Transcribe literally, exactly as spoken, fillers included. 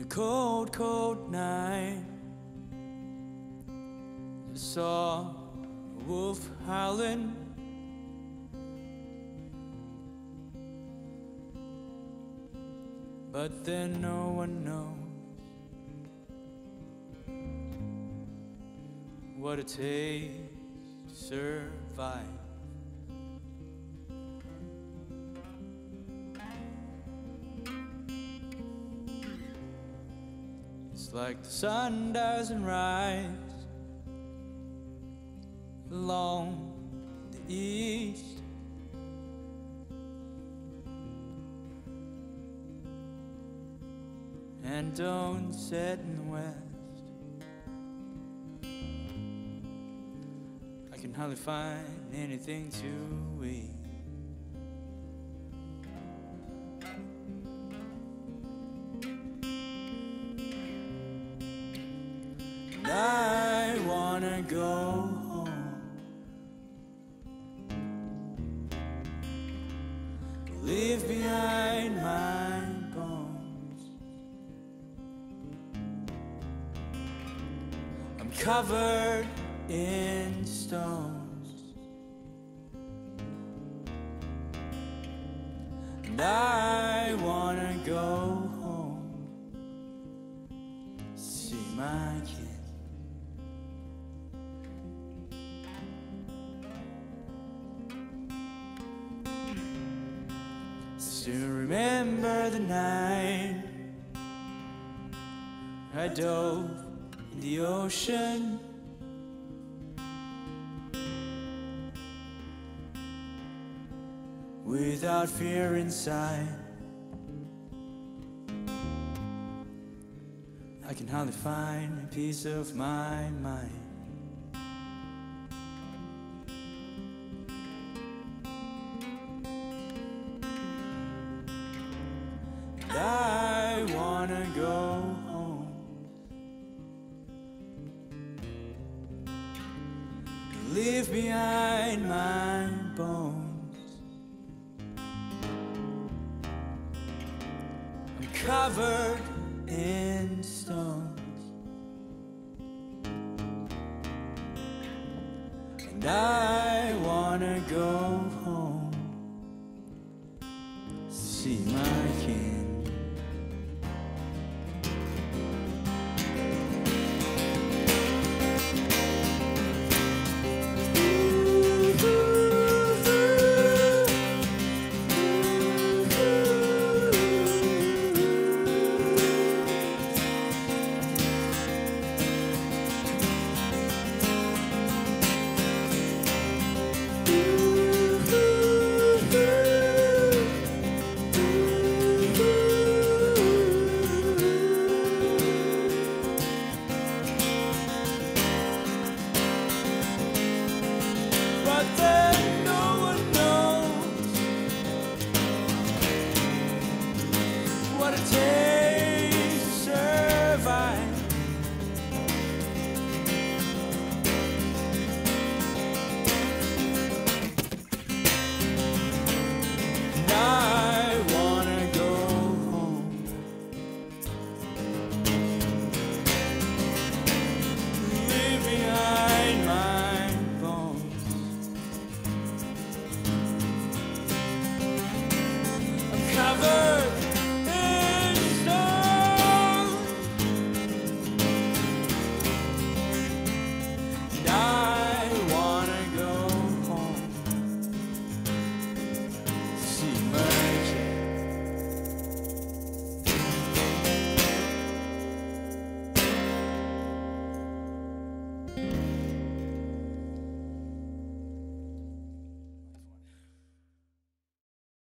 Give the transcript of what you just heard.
cold, cold night, I saw a wolf howling. But then no one knows what it takes to survive. It's like the sun doesn't rise along the east, and don't set in the west. I can hardly find anything to eat. And I wanna go home, leave behind my bones. I'm covered in stones, and I wanna go home, see my kids. Still remember the night I dove in the ocean, without fear inside. I can hardly find a piece of my mind. And I wanna go home, leave behind my bones. I'm covered in stone.